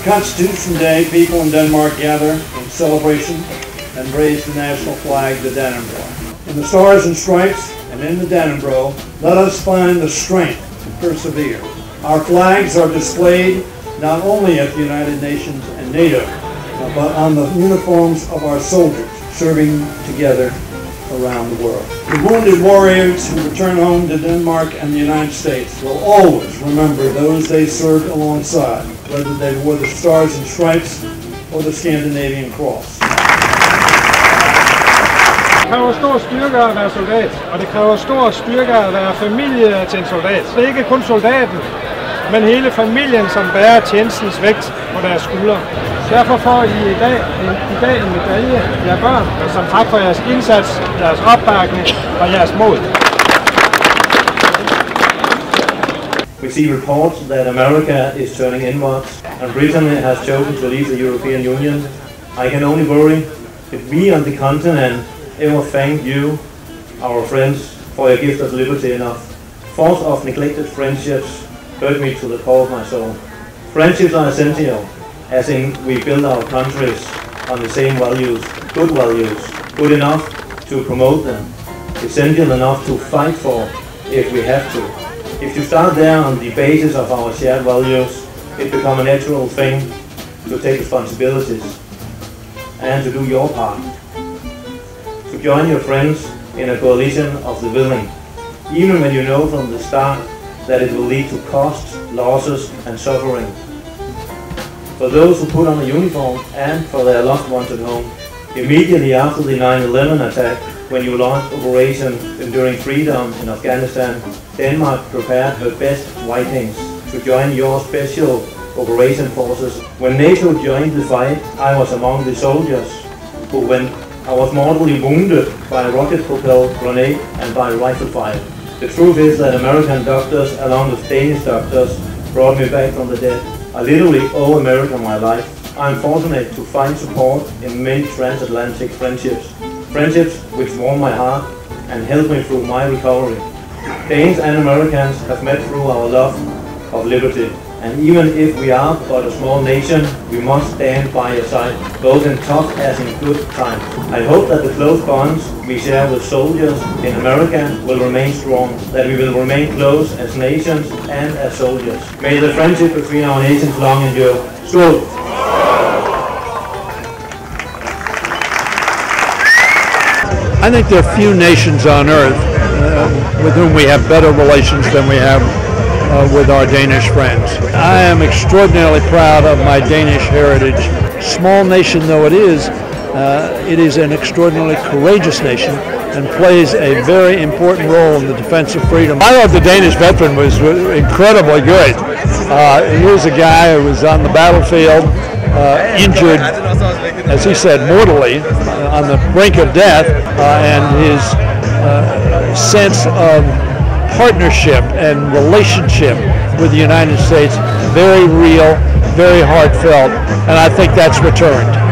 Constitution Day, people in Denmark gather in celebration and raise the national flag, the Dannenbrog. In the Stars and Stripes and in the Dannenbrog, let us find the strength to persevere. Our flags are displayed not only at the United Nations and NATO, but on the uniforms of our soldiers serving together around the world. The wounded warriors who return home to Denmark and the United States will always remember those they served alongside, whether they wore the Stars and Stripes or the Scandinavian Cross. Det kræver stor styrke at være soldat, og det kræver stor styrke at være familie til en soldat. Det er ikke kun soldaten, men hele familien, som bærer tjenestens vægt på deres skuldre. Derfor får I i dag en medalje, jer børn, som tak for jeres indsats, jeres opbakning og jeres mod. We see reports that America is turning inwards and Britain has chosen to leave the European Union. I can only worry if we on the continent ever thank you, our friends, for your gift of liberty enough. Thoughts of neglected friendships hurt me to the core of my soul. Friendships are essential, as in we build our countries on the same values, good enough to promote them, essential enough to fight for if we have to. If you start there on the basis of our shared values, it becomes a natural thing to take responsibilities and to do your part. To join your friends in a coalition of the willing, even when you know from the start that it will lead to costs, losses and suffering. For those who put on a uniform and for their loved ones at home, immediately after the 9/11 attack, when you launched Operation Enduring Freedom in Afghanistan, Denmark prepared her best Vikings to join your special operation forces. When NATO joined the fight, I was among the soldiers who, when I was mortally wounded by a rocket-propelled grenade and by rifle fire. The truth is that American doctors, along with Danish doctors, brought me back from the dead. I literally owe America my life. I'm fortunate to find support in many transatlantic friendships. Friendships which warm my heart and help me through my recovery. Danes and Americans have met through our love of liberty. And even if we are but a small nation, we must stand by your side, both in tough as in good times. I hope that the close bonds we share with soldiers in America will remain strong, that we will remain close as nations and as soldiers. May the friendship between our nations long endure. Skål! I think there are few nations on earth with whom we have better relations than we have with our Danish friends. I am extraordinarily proud of my Danish heritage. Small nation though it is an extraordinarily courageous nation and plays a very important role in the defense of freedom. I thought the Danish veteran was incredibly good. Here's a guy who was on the battlefield, injured, as he said, mortally, on the brink of death, and his sense of partnership and relationship with the United States, very real, very heartfelt, and I think that's returned.